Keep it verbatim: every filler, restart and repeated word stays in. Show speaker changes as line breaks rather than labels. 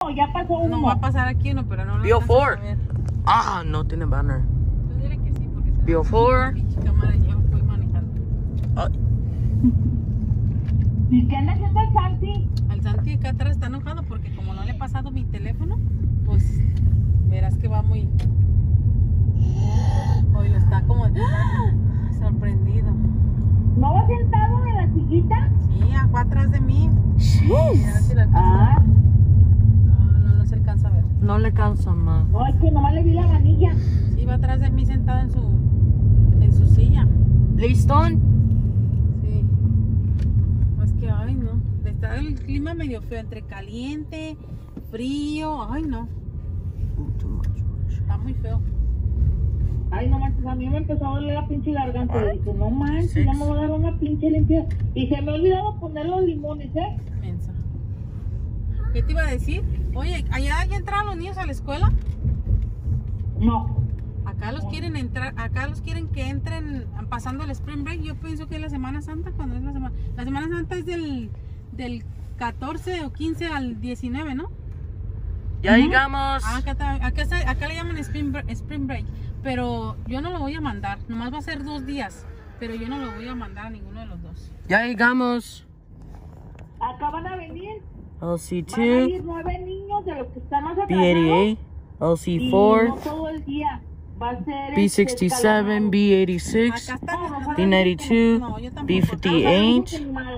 o ya pasó uno?
No, va a pasar aquí uno, pero no lo
B O cuatro.
alcanzas a ver.
Ah, no tiene banner.
Tú dile que sí, porque se
B O cuatro.
pinche cámara y yo fui manejando.
Ay,
¿Y qué anda haciendo el Santi?
Al Santi acá atrás está enojado porque como no le he pasado mi teléfono, pues verás que va muy... Oye, está como sorprendido.
¿No va sentado en la sillita?
Sí, fue atrás de mí. A ver si lo alcanza.
Ah,
No, no, no se alcanza a ver.
no le cansa más.
no, es que nomás le vi la manilla.
Sí, va atrás de mí sentado en su, en su silla.
¿Listón?
Sí. Es que, ay, no. Está el clima medio feo, entre caliente, frío. Ay, no. Está muy feo.
Ay, no manches, a mí me empezó a doler la pinche garganta.
What?
Y dije, no manches,
Six.
ya me voy a dar una pinche limpia. Y se me ha olvidado poner los limones, ¿eh?
Mensa. ¿Qué te iba a decir? Oye, ¿allá ya entraron los niños a la escuela?
No.
Acá los quieren entrar, acá los quieren que entren pasando el Spring Break. Yo pienso que es la Semana Santa, cuando es la Semana... La Semana Santa es del, del catorce o quince al diecinueve, ¿no?
Ya llegamos.
Ah, acá, está- acá, está- acá le llaman Spring Break, Spring Break, pero yo no lo voy a mandar, nomás va a ser dos días, pero yo no lo voy a mandar a ninguno de los dos.
Ya llegamos.
Acá van a venir.
L C
Van a ir
dos,
nueve niños de los que están más
B
atrasados.
eighty-eight, L C
Y no
four,
todo el día. Va a ser
B
este,
sixty-seven, B eighty-six,
Acá está.
B ninety-two,
No, yo tampoco.
B fifty-eight,
escalonado.